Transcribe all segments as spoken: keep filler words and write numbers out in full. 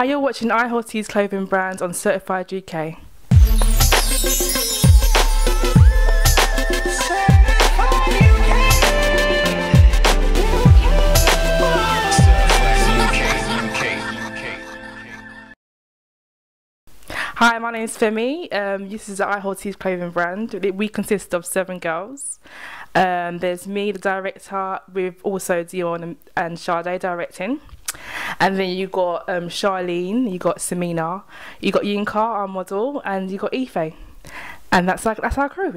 Hi, you're watching I Horty's Clothing Brands on Certified U K. Hi, my name is Femi. Um, this is I Horty's Clothing Brand. We consist of seven girls. Um, there's me, the director, with also Dion and, and Sade directing. And then you got um, Charlene, you got Samina, you got Yinka, our model, and you got Ife. And that's like that's our crew.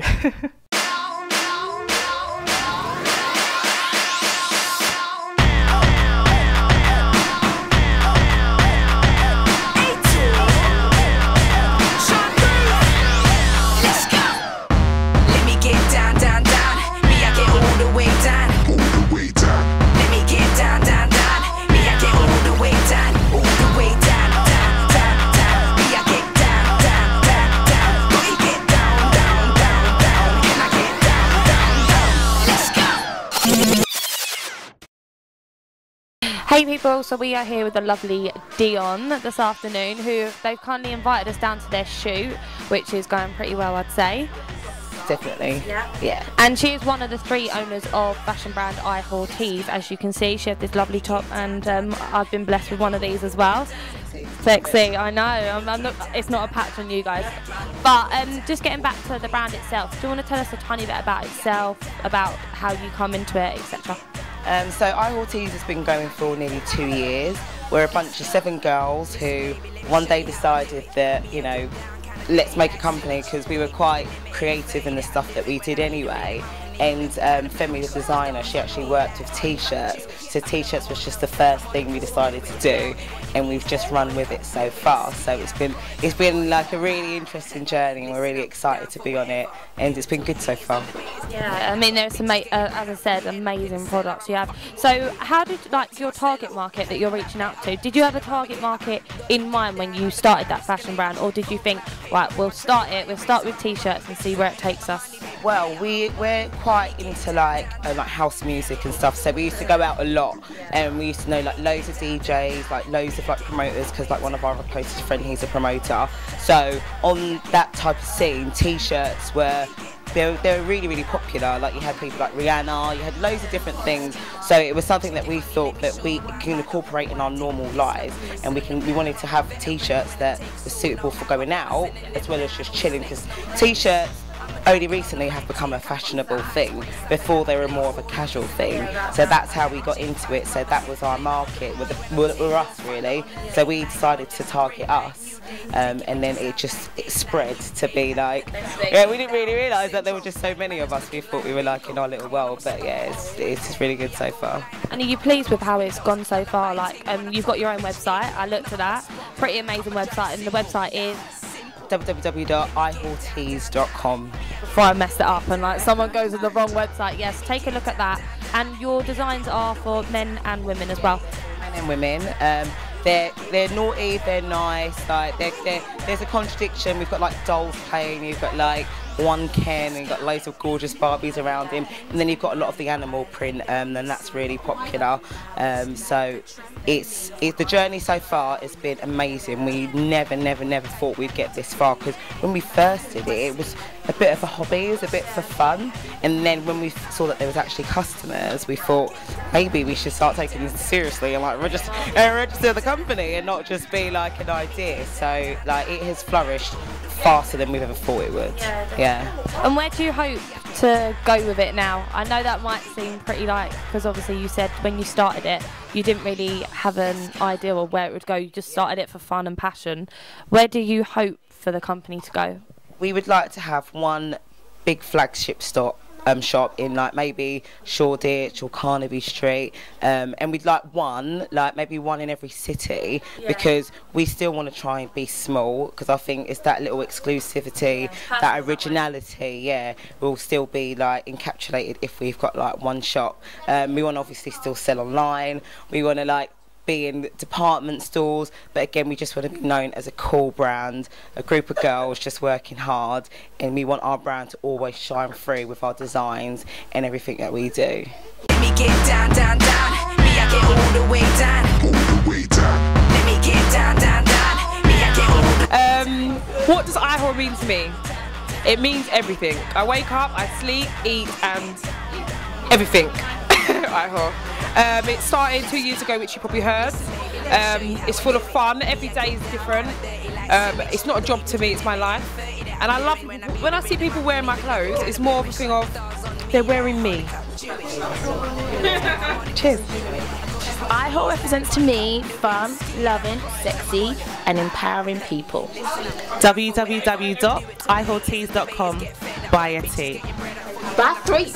Hey people, so we are here with the lovely Dion this afternoon, who they've kindly invited us down to their shoot, which is going pretty well, I'd say. Definitely. Yeah. Yeah. And she is one of the three owners of fashion brand I Horty's. As you can see, she has this lovely top, and um, I've been blessed with one of these as well. Sexy, I know. I'm, I'm not, it's not a patch on you guys. But um, just getting back to the brand itself, do you want to tell us a tiny bit about itself, about how you come into it, et cetera? Um, so I Horty's has been going for nearly two years. We're a bunch of seven girls who one day decided that, you know, let's make a company, because we were quite creative in the stuff that we did anyway. And um, Femi, the designer, she actually worked with t-shirts. So t-shirts was just the first thing we decided to do, and we've just run with it so far. So it's been it's been like a really interesting journey, and we're really excited to be on it, and it's been good so far. Yeah, I mean, there's some, uh, as I said, amazing products you have. So how did, like, your target market that you're reaching out to, did you have a target market in mind when you started that fashion brand, or did you think, right, we'll start it, we'll start with t-shirts and see where it takes us? Well, we, we're quite into like uh, like house music and stuff, so we used to go out a lot, and we used to know like loads of D Js, like loads of like promoters, because like one of our closest friends, he's a promoter. So on that type of scene, t-shirts were they were, they were really really popular. Like you had people like Rihanna, you had loads of different things. So it was something that we thought that we can incorporate in our normal lives, and we can we wanted to have t-shirts that were suitable for going out as well as just chilling, because t-shirts only recently have become a fashionable thing. Before they were more of a casual thing, so that's how we got into it. So that was our market, with, the, with us really. So we decided to target us, um, and then it just it spread to be like, yeah, we didn't really realise that there were just so many of us. We thought we were like in our little world, but yeah, it's, it's just really good so far. And are you pleased with how it's gone so far? Like, um, you've got your own website, I looked at that, pretty amazing website, and the website is w w w dot i hortys dot com. Before I messed it up and like someone goes to the wrong website, yes, take a look at that. And your designs are for men and women as well. Men and women. Um, they're they're naughty, they're nice. Like they're, they're, there's a contradiction. We've got like dolls playing. You've got like one Ken, and you've got loads of gorgeous Barbies around him, and then you've got a lot of the animal print, um, and that's really popular. Um, so it's it, the journey so far has been amazing. We never, never, never thought we'd get this far, because when we first did it, it was a bit of a hobby, it was a bit for fun, and then when we saw that there was actually customers, we thought maybe we should start taking this seriously and like register, uh, register the company and not just be like an idea. So like it has flourished faster than we've ever thought it would. Yeah. yeah. And where do you hope to go with it now? I know that might seem pretty like, because obviously you said when you started it, you didn't really have an idea of where it would go. You just started it for fun and passion. Where do you hope for the company to go? We would like to have one big flagship stop Um, shop in like maybe Shoreditch or Carnaby Street, um, and we'd like one, like maybe one in every city, yeah. because we still want to try and be small, because I think it's that little exclusivity, yeah. that originality, yeah, will still be like encapsulated if we've got like one shop. Um, we want to obviously still sell online, we want to like be in department stores, but again we just want to be known as a cool brand, a group of girls just working hard, and we want our brand to always shine through with our designs and everything that we do. Let me get down, down, down. Me, I get all the way down. All the way down. Let me get down, down, means to me? It means everything. I wake up, I sleep, eat, and everything. IHOL. Um, it started two years ago, which you probably heard. Um, it's full of fun. Every day is different. Um, it's not a job to me, it's my life. And I love, when I see people wearing my clothes, it's more of a thing of, they're wearing me. Cheers. IHOL represents to me fun, loving, sexy and empowering people. w w w dot i hol tees dot com. Buy a tea. Buy three.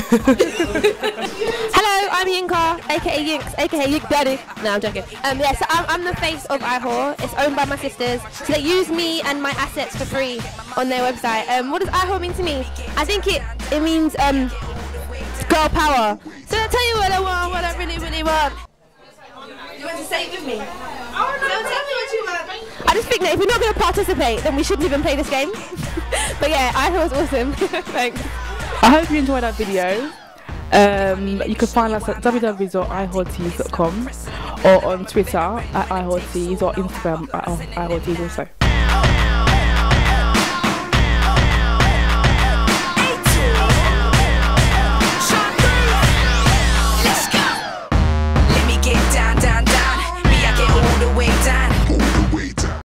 Hello, I'm Yinka, aka Yinks, aka Yink Daddy. No, I'm joking. Um, yeah, so I'm, I'm the face of IHOL. It's owned by my sisters. So they use me and my assets for free on their website. Um, what does IHOL mean to me? I think it it means um, girl power. So I'll tell you what I want, what I really, really want. You want to say it with me? Oh, no, tell me what you want. I just think that if we're not going to participate, then we shouldn't even play this game. But yeah, IHOL is awesome. Thanks. I hope you enjoyed that video. Um, you can find us at w w w dot i hol tees dot com or on Twitter at i hol tees or Instagram at i hol tees also.